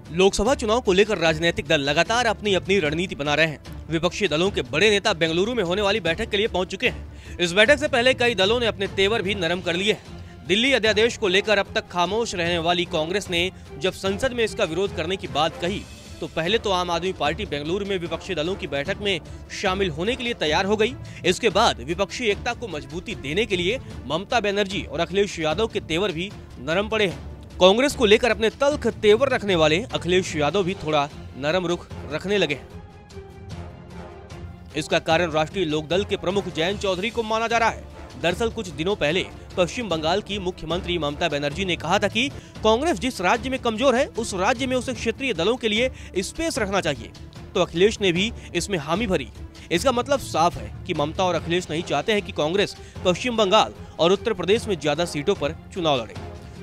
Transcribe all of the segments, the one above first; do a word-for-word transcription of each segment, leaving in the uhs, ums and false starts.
लोकसभा चुनाव को लेकर राजनीतिक दल लगातार अपनी अपनी रणनीति बना रहे हैं। विपक्षी दलों के बड़े नेता बेंगलुरु में होने वाली बैठक के लिए पहुंच चुके हैं। इस बैठक से पहले कई दलों ने अपने तेवर भी नरम कर लिए हैं। दिल्ली अध्यादेश को लेकर अब तक खामोश रहने वाली कांग्रेस ने जब संसद में इसका विरोध करने की बात कही तो पहले तो आम आदमी पार्टी बेंगलुरु में विपक्षी दलों की बैठक में शामिल होने के लिए तैयार हो गई। इसके बाद विपक्षी एकता को मजबूती देने के लिए ममता बनर्जी और अखिलेश यादव के तेवर भी नरम पड़े हैं। कांग्रेस को लेकर अपने तल्ख तेवर रखने वाले अखिलेश यादव भी थोड़ा नरम रुख रखने लगे हैं। इसका कारण राष्ट्रीय लोकदल के प्रमुख जयंत चौधरी को माना जा रहा है। दरअसल कुछ दिनों पहले पश्चिम बंगाल की मुख्यमंत्री ममता बनर्जी ने कहा था कि कांग्रेस जिस राज्य में कमजोर है उस राज्य में उसे क्षेत्रीय दलों के लिए स्पेस रखना चाहिए, तो अखिलेश ने भी इसमें हामी भरी। इसका मतलब साफ है कि ममता और अखिलेश नहीं चाहते हैं कि कांग्रेस पश्चिम बंगाल और उत्तर प्रदेश में ज्यादा सीटों पर चुनाव लड़े।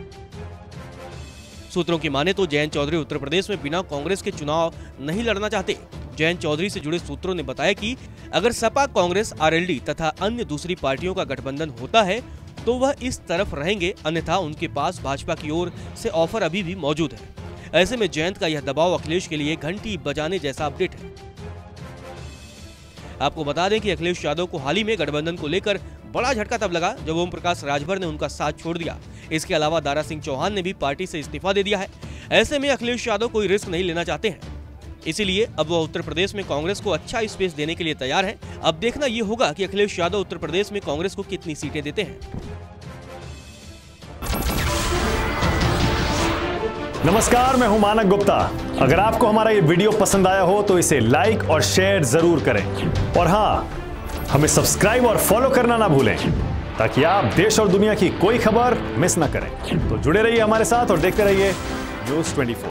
सूत्रों की माने तो जयंत चौधरी उत्तर प्रदेश में बिना कांग्रेस के चुनाव नहीं लड़ना चाहते। जयंत चौधरी से जुड़े सूत्रों ने बताया कि अगर सपा, कांग्रेस, आरएलडी तथा अन्य दूसरी पार्टियों का गठबंधन होता है तो वह इस तरफ रहेंगे, अन्यथा उनके पास भाजपा की ओर से ऑफर अभी भी मौजूद है। ऐसे में जयंत का यह दबाव अखिलेश के लिए घंटी बजाने जैसा अपडेट है। आपको बता दें कि अखिलेश यादव को हाल ही में गठबंधन को लेकर बड़ा झटका तब लगा जब ओम प्रकाश राजभर ने उनका साथ छोड़ दिया। इसके अलावा दारा सिंह चौहान ने भी पार्टी से इस्तीफा दे दिया है। ऐसे में अखिलेश यादव कोई रिस्क नहीं लेना चाहते हैं, इसीलिए अब वह उत्तर प्रदेश में कांग्रेस को अच्छा स्पेस देने के लिए तैयार है। अब देखना ये होगा कि अखिलेश यादव उत्तर प्रदेश में कांग्रेस को कितनी सीटें देते हैं। नमस्कार, मैं हूं मानक गुप्ता। अगर आपको हमारा ये वीडियो पसंद आया हो तो इसे लाइक और शेयर जरूर करें, और हाँ, हमें सब्सक्राइब और फॉलो करना ना भूलें ताकि आप देश और दुनिया की कोई खबर मिस ना करें। तो जुड़े रहिए हमारे साथ और देखते रहिए न्यूज़ चौबीस।